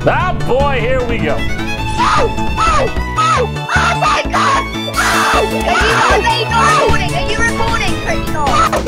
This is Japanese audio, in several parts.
Ah, boy, here we go. Oh my God! Are you recording? Are you recording, Crystal?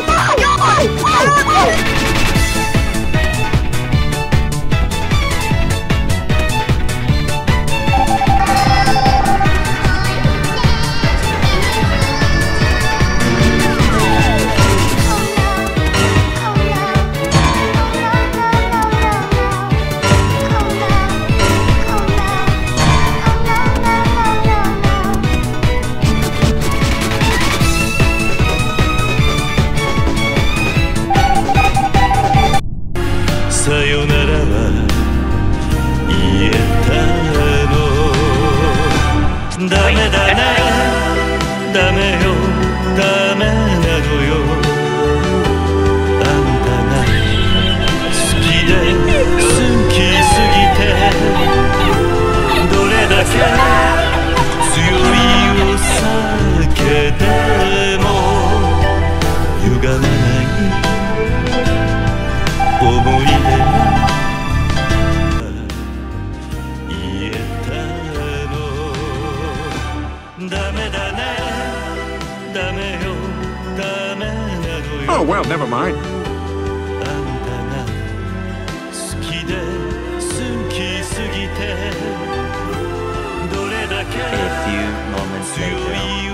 さよならは言えたの。ダメだな、ダメよ、ダメなのよ。あんたが好きで好きすぎて、どれだけ強いお酒でも歪まない思い出が言えたの。ダメだね、ダメよ、ダメなのよ。 Oh, well, never mind. あんたが好きで好きすぎて、どれだけ A few moments 強 later. い